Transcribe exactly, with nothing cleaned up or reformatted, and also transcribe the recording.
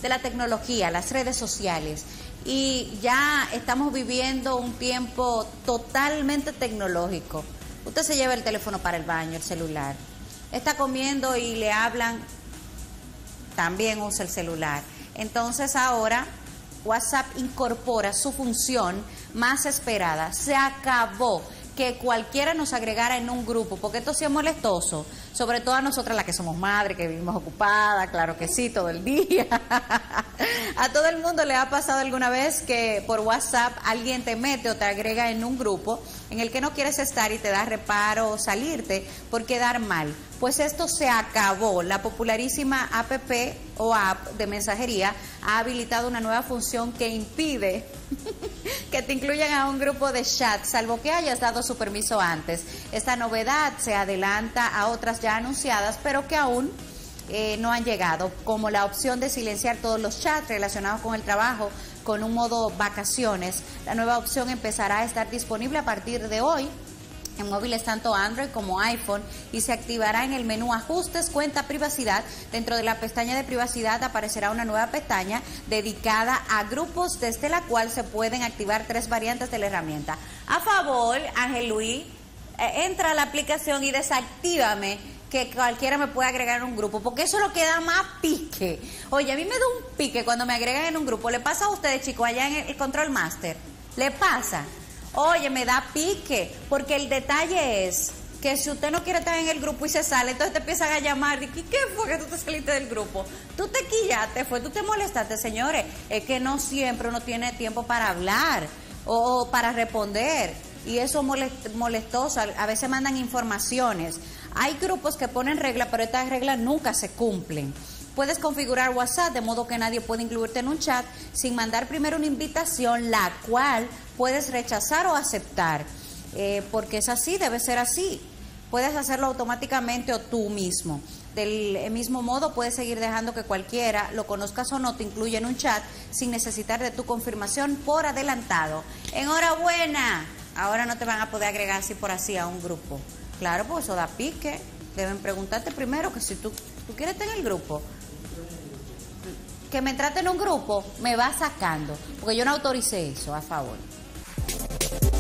de la tecnología, las redes sociales. Y ya estamos viviendo un tiempo totalmente tecnológico. Usted se lleva el teléfono para el baño, el celular. Está comiendo y le hablan, también usa el celular. Entonces ahora WhatsApp incorpora su función más esperada. Se acabó que cualquiera nos agregara en un grupo, porque esto sí es molestoso, sobre todo a nosotras las que somos madres, que vivimos ocupadas, claro que sí, todo el día. A todo el mundo le ha pasado alguna vez que por WhatsApp alguien te mete o te agrega en un grupo en el que no quieres estar y te da reparo salirte por quedar mal. Pues esto se acabó. La popularísima app o app de mensajería ha habilitado una nueva función que impide que te incluyan a un grupo de chat, salvo que hayas dado su permiso antes. Esta novedad se adelanta a otras ya anunciadas, pero que aún eh, no han llegado, como la opción de silenciar todos los chats relacionados con el trabajo con un modo vacaciones. La nueva opción empezará a estar disponible a partir de hoy en móviles tanto Android como iPhone y se activará en el menú Ajustes, Cuenta Privacidad. Dentro de la pestaña de privacidad aparecerá una nueva pestaña dedicada a grupos, desde la cual se pueden activar tres variantes de la herramienta. A favor, Ángel Luis, eh, entra a la aplicación y desactívame que cualquiera me puede agregar en un grupo, porque eso es lo que da más pique. Oye, a mí me da un pique cuando me agregan en un grupo. ¿Le pasa a ustedes, chicos, allá en el Control Master? ¿Le pasa? Oye, me da pique, porque el detalle es que si usted no quiere estar en el grupo y se sale, entonces te empiezan a llamar, y ¿qué fue que tú te saliste del grupo? Tú te quillaste, fue, tú te molestaste, señores. Es que no siempre uno tiene tiempo para hablar o para responder, y eso es molestoso. A veces mandan informaciones. Hay grupos que ponen reglas, pero estas reglas nunca se cumplen. Puedes configurar WhatsApp de modo que nadie puede incluirte en un chat sin mandar primero una invitación, la cual puedes rechazar o aceptar, eh, porque es así, debe ser así. Puedes hacerlo automáticamente o tú mismo. Del mismo modo, puedes seguir dejando que cualquiera, lo conozcas o no, te incluya en un chat sin necesitar de tu confirmación por adelantado. Enhorabuena, ahora no te van a poder agregar así por así a un grupo. Claro, pues eso da pique. Deben preguntarte primero que si tú, tú quieres estar en el grupo, que me traten en un grupo, me va sacando, porque yo no autoricé eso, a favor.